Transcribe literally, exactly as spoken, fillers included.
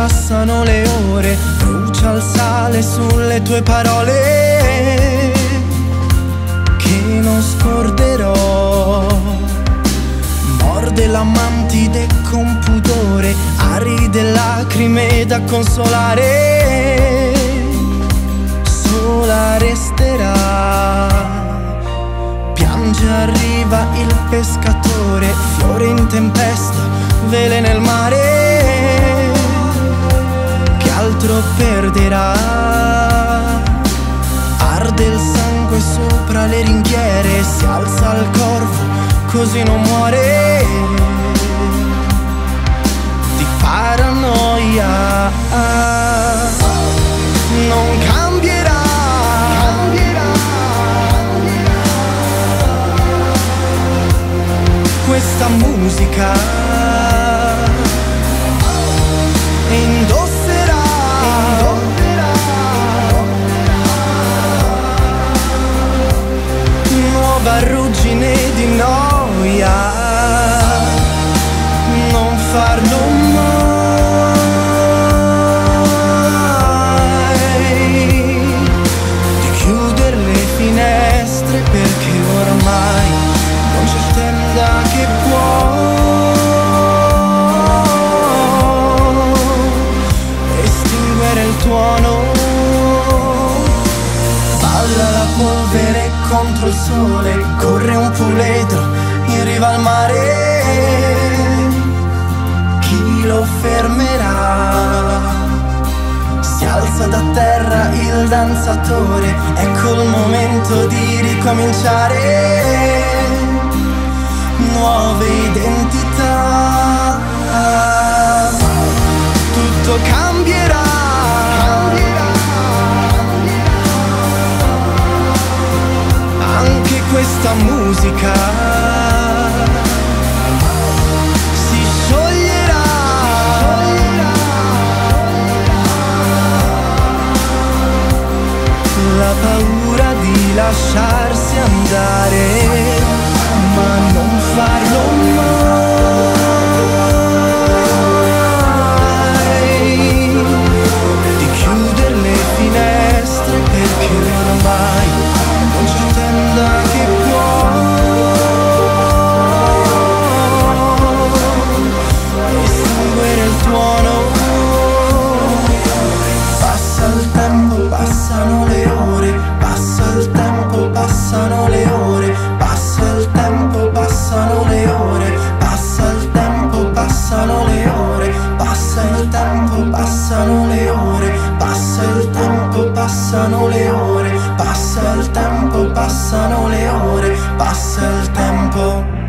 passano le ore, brucia il sale sulle tue parole che non scorderò. Morde la mantide con pudore, aride lacrime da consolare, sola resterà. Piange, arriva il pescatore, fiore in tempesta, vele nel mare, che altro perderà. Arde il sangue sopra le ringhiere, si alza il corvo, così non muore di paranoia. Non cambierà, questa musica, e indosserà, nuova ruggine di noia. Non farlo mai, di chiudere le finestre, perché ormai non c'è tenda che può estinguere il tuono. Balla la polvere contro il sole, corre un puledro in riva al mare, chi lo fermerà? Si alza da terra il danzatore, ecco il momento di ricominciare, nuove identità. Tutto cambierà, anche questa musica si scioglierà. La paura di lasciarsi andare, ma non farlo mai, di chiudere le finestre, perché ormai non c'è tenda che può estinguere il tuono. Passa il tempo, passano le ore, passa il tempo, passano le ore, passa il tempo, passano le ore, passa il tempo, passano le ore, passa il tempo, passano le ore, passa il tempo, passano le ore, passa il tempo, passano le ore, passa il tempo.